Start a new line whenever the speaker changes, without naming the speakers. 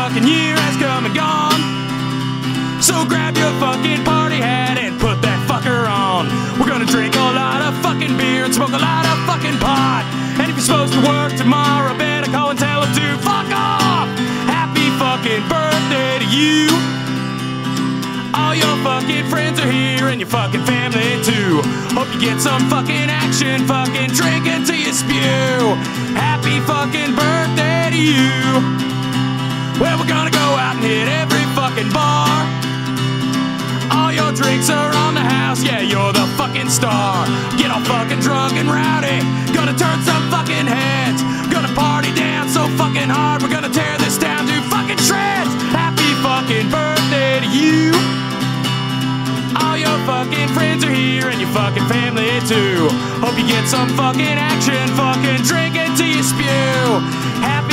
fucking year has come and gone. So grab your fucking party hat and put that fucker on. We're gonna drink a lot of fucking beer and smoke a lot of fucking pot. And if you're supposed to work tomorrow, better call and tell them to fuck off. Happy fucking birthday to you. All your fucking friends are here and your fucking family too. Hope you get some fucking action, fucking drink until you spew. Happy fucking birthday to you. Well, we're gonna go out and hit every fucking bar. All your drinks are on the house, yeah, you're the fucking star. Get all fucking drunk and rowdy, gonna turn some fucking heads. Gonna party down so fucking hard, we're gonna tear this down to fucking shreds. Happy fucking birthday to you. All your fucking friends are here and your fucking family too. Hope you get some fucking action, fucking drink until you spew. Happy